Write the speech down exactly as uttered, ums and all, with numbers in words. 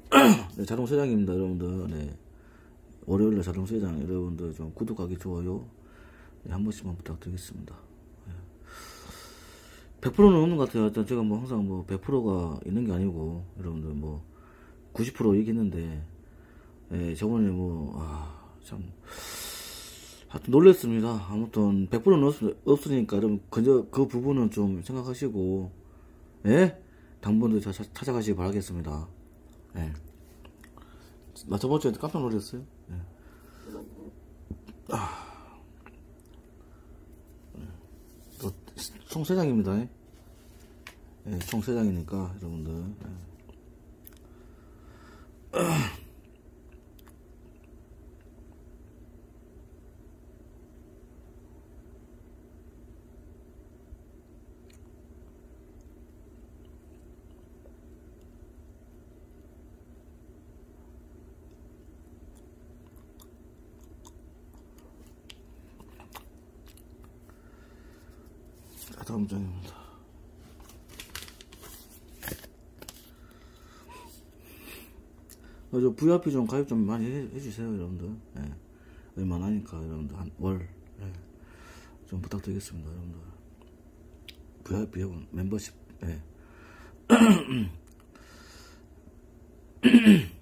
네, 자동세장입니다, 여러분들. 네. 월요일날 자동세장, 여러분들 좀 구독하기, 좋아요, 네, 한 번씩만 부탁드리겠습니다. 네. 백 퍼센트는 없는 것 같아요. 일단 제가 뭐 항상 뭐 백 퍼센트가 있는 게 아니고, 여러분들 뭐 구십 퍼센트 얘기했는데, 네, 저번에 뭐, 아, 참, 하여튼 놀랬습니다. 아무튼 백 퍼센트는 없, 없으니까 여러분 그저 그 부분은 좀 생각하시고, 예? 당분도 찾아가시기 바라겠습니다. 예. 나 저번 주에 깜짝 놀랐어요. 예. 아. 또 총세장입니다. 예, 총세장이니까 여러분들. 예. 다음 장입니다. 저 브이아이피 좀 가입 좀 많이 해, 해주세요, 여러분들. 예. 얼마나니까 여러분들 한 월, 예. 좀 부탁드리겠습니다, 여러분들. 브이아이피 멤버십, 예.